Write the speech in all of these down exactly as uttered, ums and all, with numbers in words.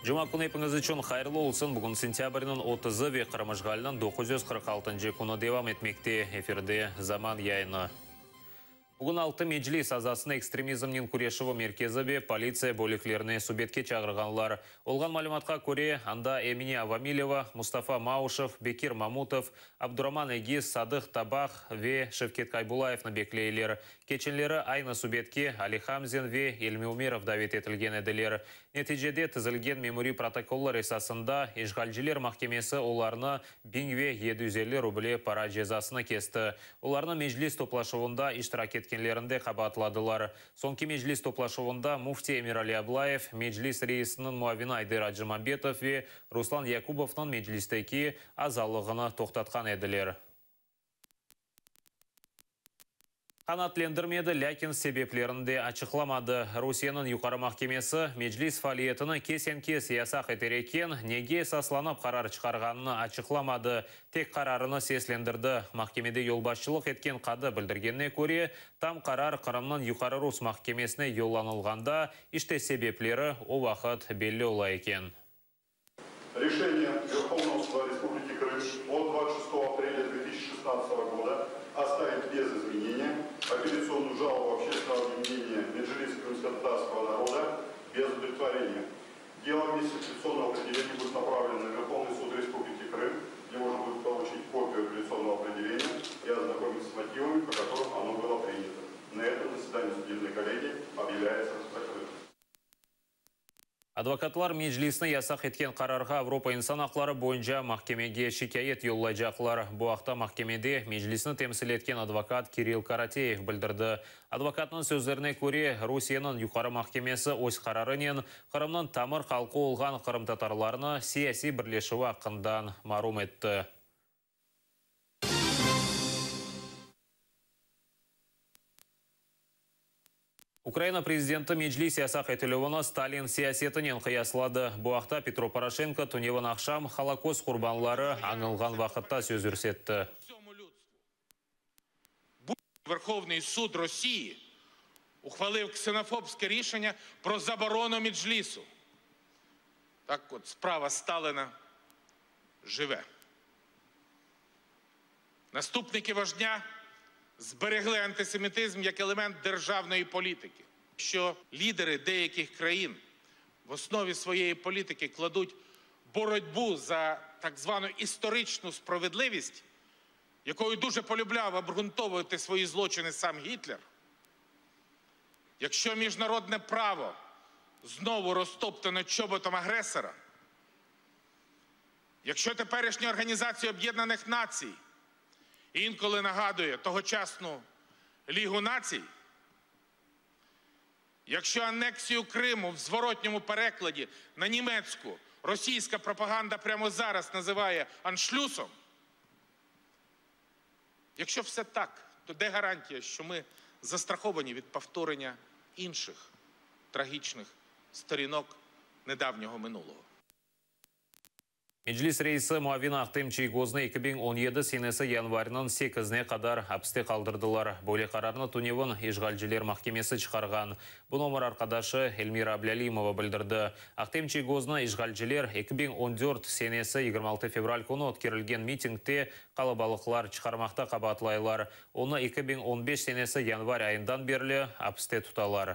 Жұма күні епіңіз үшін қайырлы олсын. Бүгін сентябрінің отызы ве Қарамышғалының тоғыз жүз қырық алтыншы күні девам етмекте. Эфирде заман яйыны. Бүгін алты меджлис азасына экстремизмнің күрешігі меркезі бе полиция бөліклеріне субетке чағырғанлар. Олған малыматқа көре, анда Эмине Авамилева, Мустафа Маушев, Бекир Мамутов, Абдураман Эгиз, Садық Табақ ве Шевкет Кайбулаевны беклейлер. Кеченлері айны субетке Али Хамзин ве Елми Умеров давет етілген еділер. Нәтижеде тізілген мемори протоколлар есасында Ишғалжилер махкемесі оларны бин ве жеті жүз елу рубле пара жезасына кесті. Оларны межлис топлашуында иштирак еткенлерінде қабатладылар. Сонки межлис топлашуында муфти Эмирали Аблаев, межлис рейсінің муавина Айдыр Аджимамбетов ве Руслан Якубовның межлистеки азалығыны тоқтатқан еділер. Қанатлендірмеді, ләкин себеплерінде ачықламады. Русияның юқары махкемесі межлис фалиетіні кесен-кес ясақ етерекен, неге сасланып қарар чықарғаныны ачықламады. Тек қарарыны сеслендірді. Махкемеде елбасшылық еткен қады білдіргенне көре, там қарар Қырымның юқары Рус махкемесіне еланылғанда, іште себеплері о вақыт белі ола екен. Решение Верховного суда Республики Крым от двадцать шестого апреля две тысячи шестнадцатого года оставить без изменения апелляционную жалобу общественного объединения Меджлис крымско-татарского народа без удовлетворения. Дело вместе с апелляционного определения будет направлено на Верховный суд Республики Крым, где можно будет получить копию апелляционного определения и ознакомиться с мотивами, по которым оно было принято. На этом заседание судебной коллегии объявляется закрытым. Адвокатлар межлисіне ясақ еткен қарарға Европа инсан ақлары бойынша махкемеге шикайет жолдайжақлар. Бұл ақта махкемеде межлисіні темсіл еткен адвокат Кирилл Каратеев білдірді. Адвокатның сөздеріне көре, Русияның юқары махкемесі өз қарарынен Қырымның тамыр қалқы олған Қырым татарларына сияси бірлешуі ақындан марум етті. Украина президенті межлис ясақ етілуіні Сталин сиясетінен қияслады. Бұақта Петро Порошенко түневін ақшам Холокост құрбанлары аңылған вақытта сөз өрсетті. Верховний суд Росії ухвалив ксенофобське рішення про заборону меджлісу. Так от, справа Сталина живе. Наступники вождя зберегли антисемітизм як елемент державної політики. Що лідери деяких країн в основі своєї політики кладуть боротьбу за так звану історичну справедливість, якою дуже полюбляв обґрунтовувати свої злочини сам Гітлер, якщо міжнародне право знову розтоптано чоботом агресора, якщо теперішня Організація Об'єднаних Націй інколи нагадує тогочасну Лігу націй, якщо анексію Криму в зворотньому перекладі на німецьку російська пропаганда прямо зараз називає аншлюсом, якщо все так, то де гарантія, що ми застраховані від повторення інших трагічних сторінок недавнього минулого? Меджлис рейсі Муавина Ақтемчей Гозны екі мың он жеті сенесі январының сегізіне қадар апсте қалдырдылар. Бөле қарарны түневін Ишғалжилер махкемесі шығарған. Бұл номер арқадашы Эльмира Аблялимова білдірді. Ақтемчей Гозны Ишғалжилер екі мың он төрт сенесі жиырма алты февраль күні өткерілген митингте қалабалықлар шығармақта қабатлайлар. Оны екі мың он бес сенесі январь айындан берлі апсте тұталар.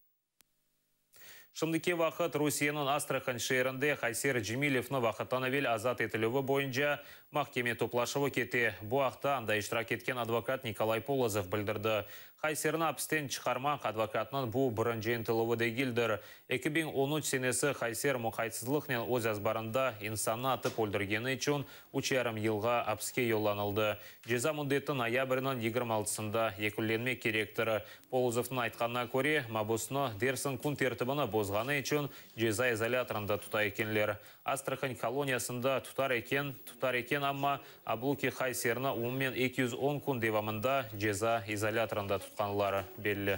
Шымдыке вақыт Русияның Астрахан шерінде Хайсер Джемилевні вақыттан әвел азат етілуі бойынша махкеме топлашығы кете. Бұл ақта анда иштирак еткен адвокат Николай Полозов білдірді. Хайсерні апстен шығармақ адвокатның бұл бірінші ентілуі дегілдір. екі мың он үш сенесі Хайсер мұқайтсызлықнен өз азбарында инсанны атып өлдіргені үшін үш жарым елға апске йолланылды. Жеза мұндеті ноябрінің жиырма алтысында екіленме керектірі. Полозовтың айтқанына көре, мабусыны дерсін күн тертібіні бозғаны үшін жеза изоляторында тұта екенлер. Астрахань колониясында тұтар екен, тұтар екен амма Аблуки Хайсерні уммен екі жүз он күн девамында жеза изоляторында тұтқанлары белі.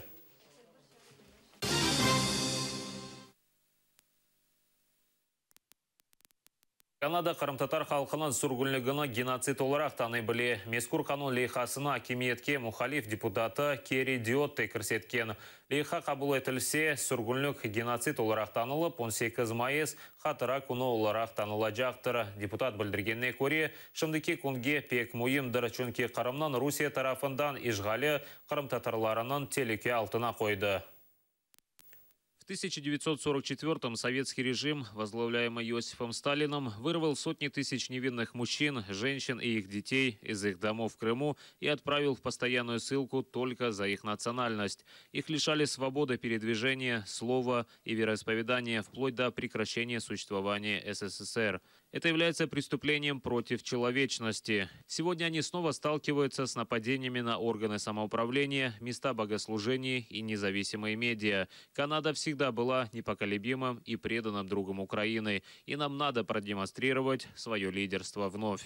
Канада қарымтатар халқының сүргінлігіні геноцид оларақ таны біле. Мескур канун лейхасына кемиетке мұхалиф депутаты Кери Диотты кірсеткен. Лейха қабыл етілсе, сүргінлік геноцид оларақ танылып, он сегіз майыс қатыра күні оларақ танылажақтыр. Депутат білдіргенне көре, шымдыке күнге пек мұйымдыр, чүнке қарымнан Русия тарафындан ижғалі қарымтатарларының телеке алтына қойды. В тысяча девятьсот сорок четвёртом советский режим, возглавляемый Иосифом Сталином, вырвал сотни тысяч невинных мужчин, женщин и их детей из их домов в Крыму и отправил в постоянную ссылку только за их национальность. Их лишали свободы передвижения, слова и вероисповедания вплоть до прекращения существования СССР. Это является преступлением против человечности. Сегодня они снова сталкиваются с нападениями на органы самоуправления, места богослужений и независимые медиа. Канада всегда была непоколебимым и преданным другом Украины, и нам надо продемонстрировать свое лидерство вновь.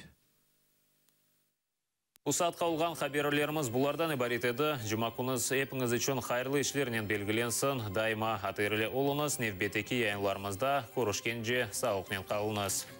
Усат қалған хаберлеріміз бұлардан ибарет еді. Жұмакуңыз епіңіз үшін хайырлы ішлерінен белгіленсін. Дайма атырлы олыңыз невбетекі яйынларымызда көрішкенже сауықнен қалыңыз.